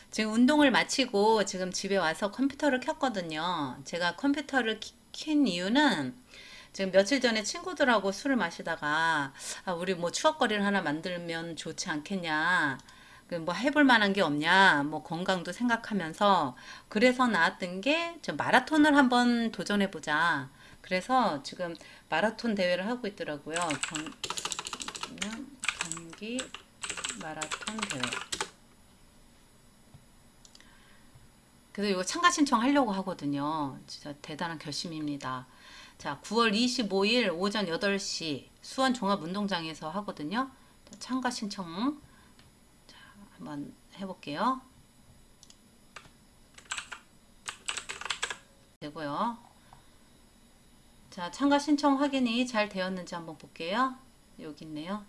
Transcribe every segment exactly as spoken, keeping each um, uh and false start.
지금 운동을 마치고 지금 집에 와서 컴퓨터를 켰거든요. 제가 컴퓨터를 키- 킨 이유는 지금 며칠 전에 친구들하고 술을 마시다가 아, 우리 뭐 추억거리를 하나 만들면 좋지 않겠냐. 그 뭐 해볼 만한 게 없냐. 뭐 건강도 생각하면서 그래서 나왔던 게 저 마라톤을 한번 도전해 보자. 그래서 지금 마라톤 대회를 하고 있더라고요. 경, 경기 마라톤 대회. 그래서 이거 참가 신청하려고 하거든요. 진짜 대단한 결심입니다. 자, 구월 이십오일 오전 여덟 시 수원 종합운동장에서 하거든요. 자, 참가 신청 자, 한번 해볼게요. 되고요. 자, 참가 신청 확인이 잘 되었는지 한번 볼게요. 여기 있네요.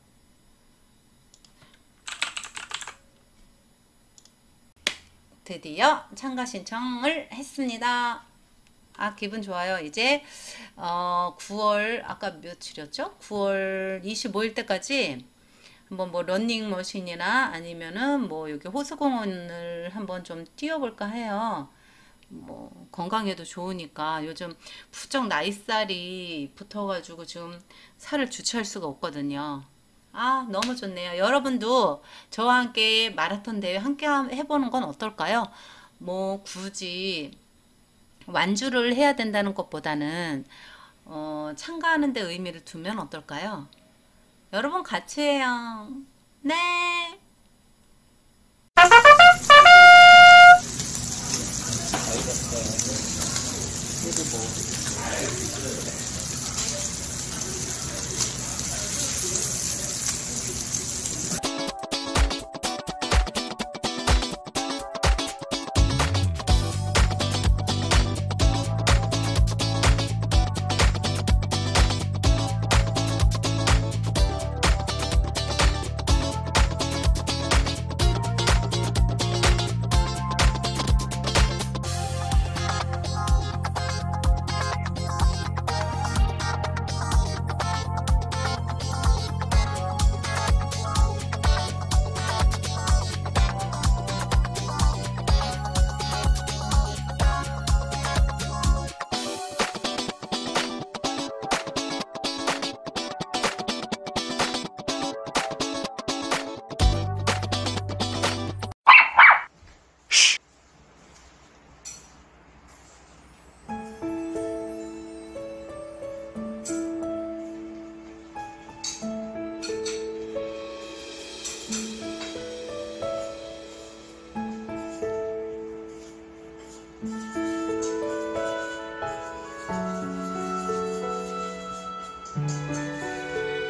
드디어 참가 신청을 했습니다. 아, 기분 좋아요. 이제 어, 구월 아까 며칠이었죠? 구월 이십오일 때까지 한번 뭐 러닝머신이나 아니면은 뭐 여기 호수공원을 한번 좀 뛰어볼까 해요. 뭐 건강에도 좋으니까 요즘 부쩍 나이살이 붙어가지고 지금 살을 주체할 수가 없거든요. 아, 너무 좋네요. 여러분도 저와 함께 마라톤 대회 함께 해보는 건 어떨까요? 뭐 굳이 완주를 해야 된다는 것보다는 어, 참가하는 데 의미를 두면 어떨까요? 여러분 같이 해요. 네.